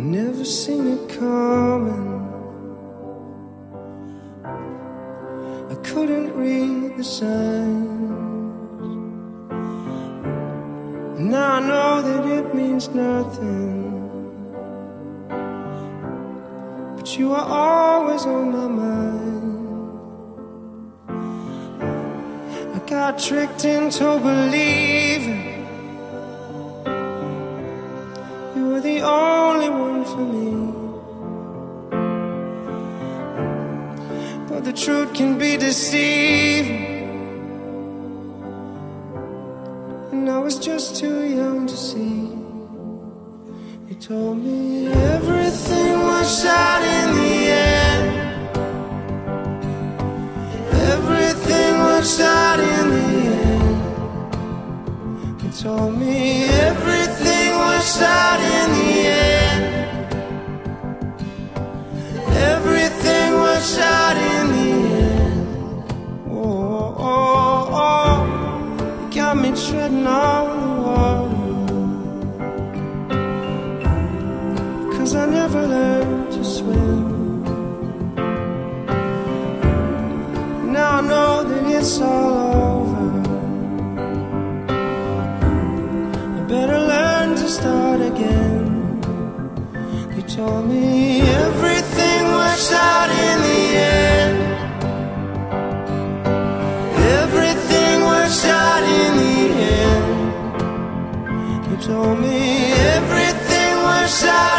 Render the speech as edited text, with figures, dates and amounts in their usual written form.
never seen it coming. I couldn't read the signs. Now I know that it means nothing, but you are always on my mind. I got tricked into believing you were the only one for me, but the truth can be deceiving, and I was just too young to see. You told me everything works out in the end. Everything works out in the end. You told me everything works out in the end. Everything works out in the end. Oh, oh, oh. You got me treading on the water, 'cause I never learned to swim. Now I know that it's all over. I better learn to start again. You told me everything works out in the end. Everything works out in the end. You told me everything works out